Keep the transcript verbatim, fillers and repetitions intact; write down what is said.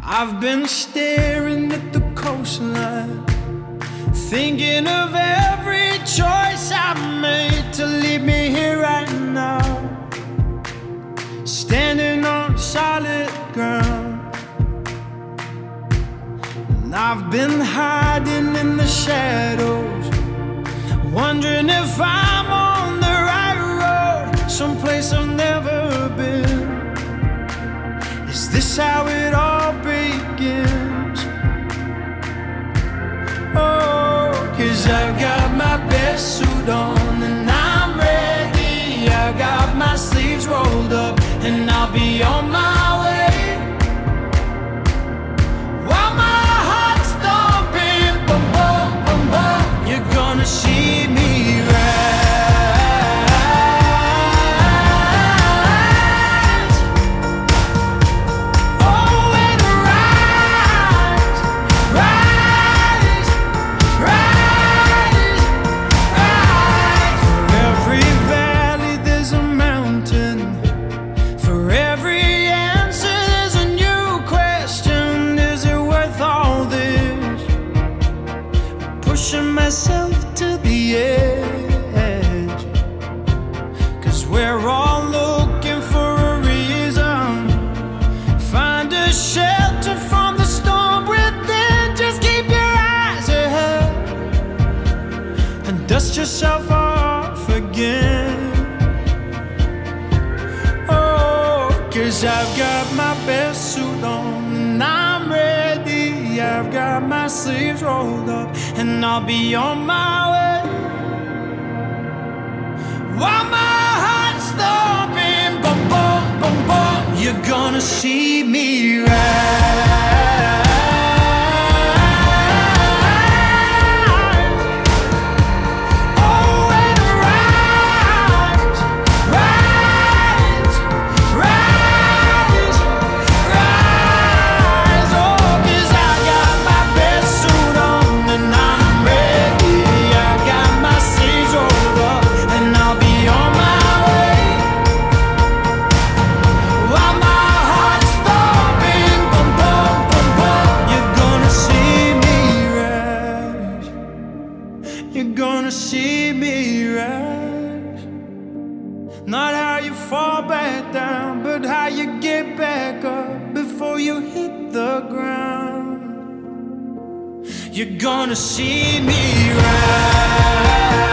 I've been staring at the coastline, thinking of every choice I've made to leave me here right now, standing on solid ground. And I've been hiding in the shadows, wondering if I'm on the right road, someplace I've never been. Is this how it all begins? Oh, 'cause I've got my best suit on and I'm ready. I got my sleeves rolled up and I'll be on my way. While my heart's thumping, boom, boom, boom, boom, you're gonna see me rise. Pushing myself to the edge, 'cause we're all looking for a reason. Find a shelter from the storm within. Just keep your eyes ahead and dust yourself off again. Oh, 'cause I've got my best suit on and I'm ready. I've got my sleeves rolled up and I'll be on my way. While my heart's thumping, boom, boom, boom, boom, you're gonna see me rise. Oh, and rise, rise, rise, rise. Oh, 'cause I got my best suit on and I'm ready. I got my sleeves rolled up and I'll be on my way. While my heart's thumping, boom, boom, boom, boom, you're gonna see me rise. You're gonna see me rise. Not how you fall back down, but how you get back up before you hit the ground. You're gonna see me rise.